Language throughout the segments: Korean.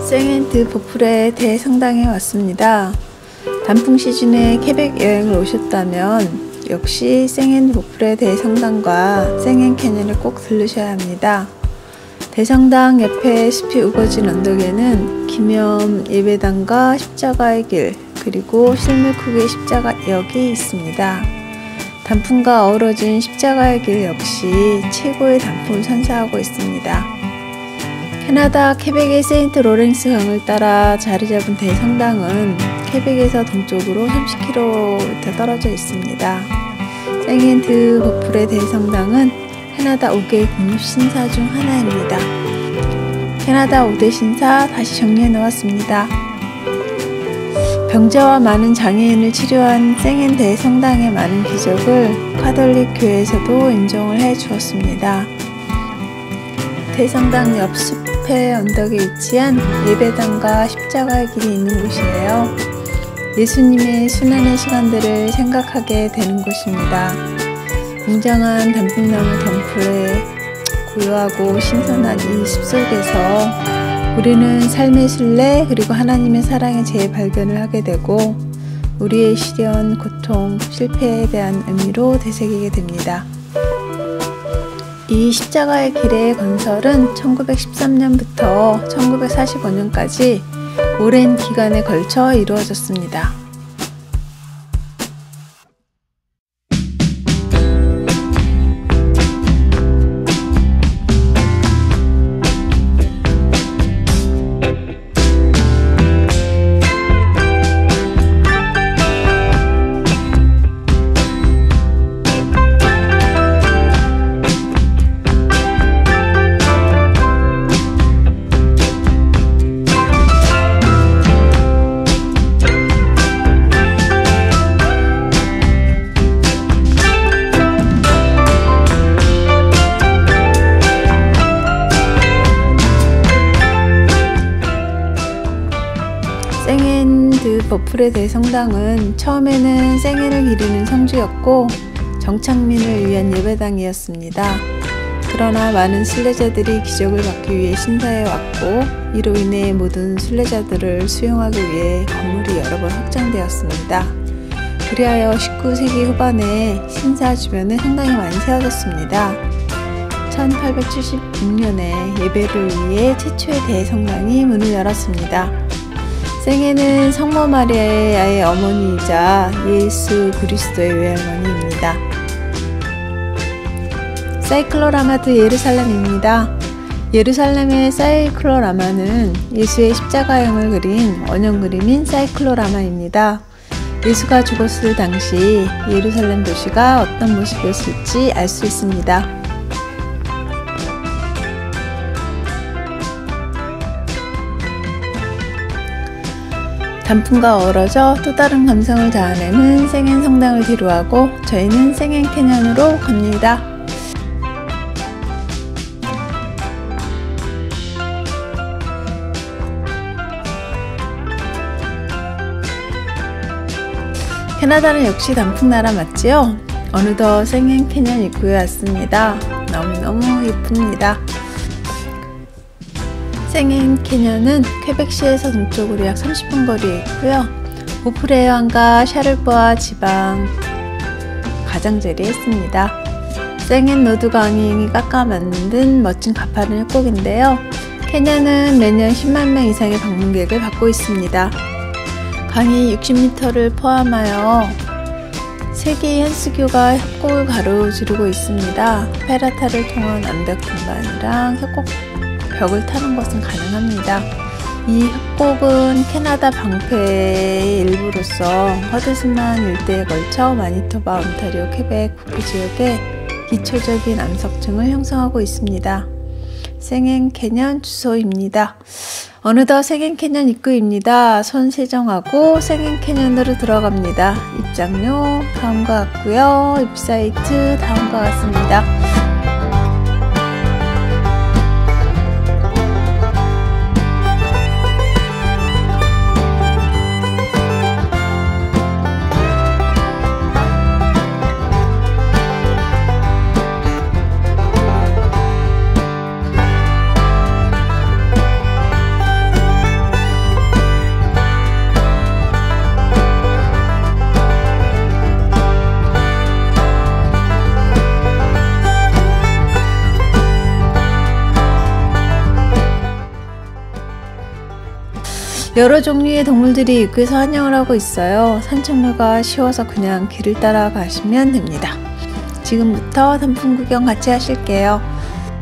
생엔드 보풀의 대성당에 왔습니다. 단풍 시즌에 퀘벡 여행을 오셨다면 역시 생엔드 보풀의 대성당과 생엔 캐년을 꼭 들르셔야 합니다. 대성당 옆에 숲이 우거진 언덕에는 기념 예배당과 십자가의 길, 그리고 실물크기의 십자가역이 있습니다. 단풍과 어우러진 십자가의 길 역시 최고의 단풍을 선사하고 있습니다. 캐나다 퀘벡의 세인트 로렌스 강을 따라 자리 잡은 대성당은 퀘벡에서 동쪽으로 30km 떨어져 있습니다. 생엔드 보풀의 대성당은 캐나다 5개 국립신사 중 하나입니다. 캐나다 5대 신사 다시 정리해 놓았습니다. 병자와 많은 장애인을 치료한 생엔 대성당의 많은 기적을 카톨릭 교회에서도 인정을 해 주었습니다. 대성당 옆 숲의 언덕에 위치한 예배당과 십자가의 길이 있는 곳이에요. 예수님의 순환의 시간들을 생각하게 되는 곳입니다. 웅장한 단풍나무 덤불에 고요하고 신선한 이 숲속에서 우리는 삶의 순례 그리고 하나님의 사랑의 재발견을 하게 되고 우리의 시련, 고통, 실패에 대한 의미로 되새기게 됩니다. 이 십자가의 길의 건설은 1913년부터 1945년까지 오랜 기간에 걸쳐 이루어졌습니다. 생엔드 보풀의 대성당은 처음에는 생엔을 기리는 성주였고 정착민을 위한 예배당이었습니다. 그러나 많은 순례자들이 기적을 받기 위해 신사에 왔고 이로 인해 모든 순례자들을 수용하기 위해 건물이 여러 번 확장되었습니다. 그리하여 19세기 후반에 신사 주변에 성당이 많이 세워졌습니다. 1876년에 예배를 위해 최초의 대성당이 문을 열었습니다. 생엔은 성모 마리아의 어머니이자 예수 그리스도의 외할머니입니다. 사이클로라마 드 예루살렘입니다. 예루살렘의 사이클로라마는 예수의 십자가형을 그린 원형 그림인 사이클로라마입니다. 예수가 죽었을 당시 예루살렘 도시가 어떤 모습이었을지 알 수 있습니다. 단풍과 어우러져 또 다른 감성을 자아내는 생엔 성당을 뒤로하고 저희는 생엔 캐년으로 갑니다. 캐나다는 역시 단풍나라 맞지요? 어느덧 생엔 캐년 입구에 왔습니다. 너무너무 예쁩니다. 생엔 캐년은 퀘벡시에서 동쪽으로 약 30분 거리에 있고요. 보풀의 해안과 샤를보아 지방 가장자리에 있습니다. 생엔 로드 강이 깎아 만든 멋진 가파른 협곡인데요. 캐년은 매년 10만 명 이상의 방문객을 받고 있습니다. 강이 60m를 포함하여 3개의 현수교가 협곡을 가로지르고 있습니다. 페라타를 통한 암벽 등반이랑 협곡 벽을 타는 것은 가능합니다. 이 협곡은 캐나다 방패의 일부로서 허드슨만 일대에 걸쳐 마니토바, 온타리오, 퀘벡 북부 지역에 기초적인 암석층을 형성하고 있습니다. 생엔 캐년 주소입니다. 어느덧 생엔 캐년 입구입니다. 손 세정하고 생엔 캐년으로 들어갑니다. 입장료 다음과 같고요. 웹사이트 다음과 같습니다. 여러 종류의 동물들이 입구에서 환영을 하고 있어요. 산책로가 쉬워서 그냥 길을 따라 가시면 됩니다. 지금부터 단풍 구경 같이 하실게요.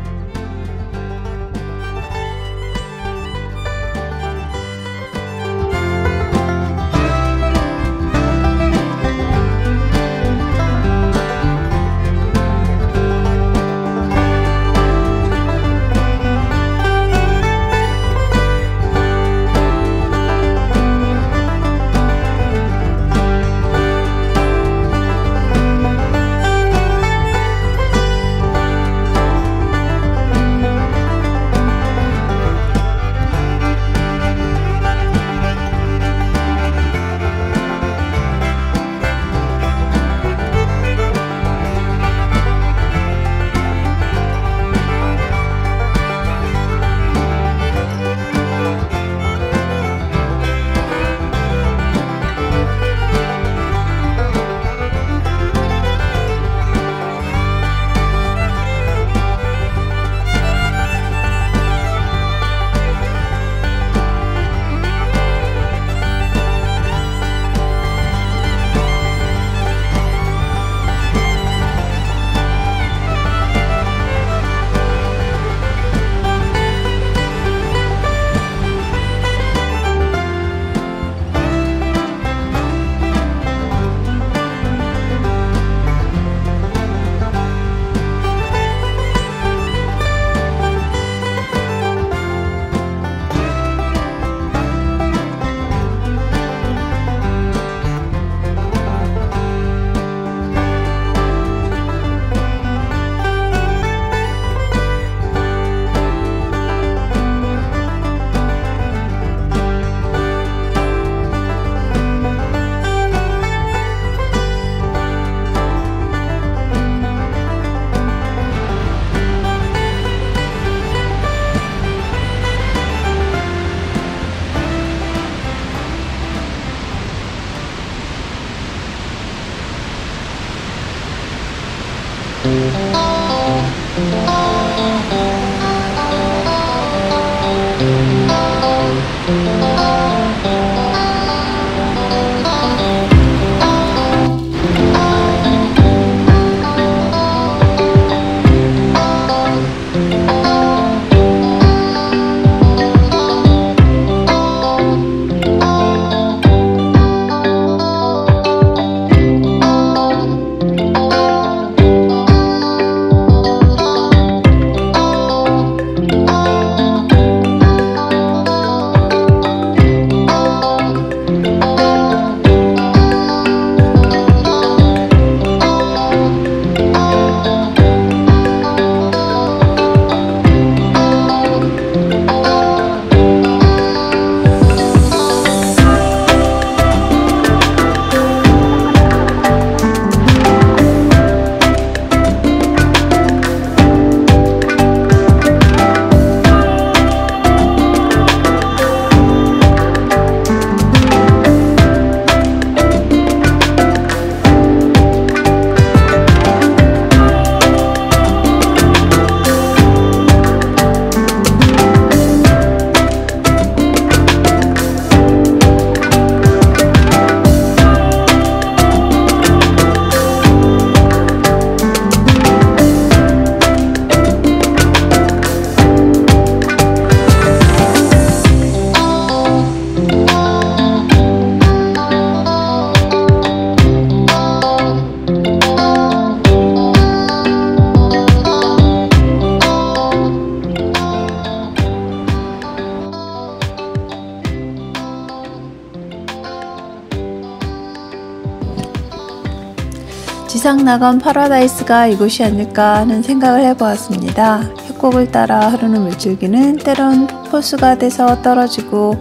지상낙원 파라다이스가 이곳이 아닐까 하는 생각을 해보았습니다. 협곡을 따라 흐르는 물줄기는 때론 폭포수가 돼서 떨어지고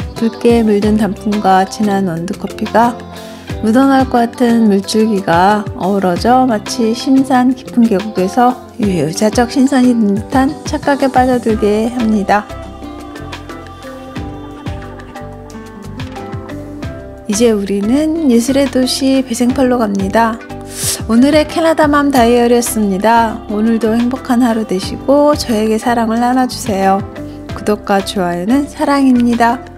붉게 물든 단풍과 진한 원두커피가 묻어나올 것 같은 물줄기가 어우러져 마치 심산 깊은 계곡에서 유유자적 신선이 든 듯한 착각에 빠져들게 합니다. 이제 우리는 예술의 도시 배생펄로 갑니다. 오늘의 캐나다맘 다이어리였습니다. 오늘도 행복한 하루 되시고 저에게 사랑을 나눠주세요. 구독과 좋아요는 사랑입니다.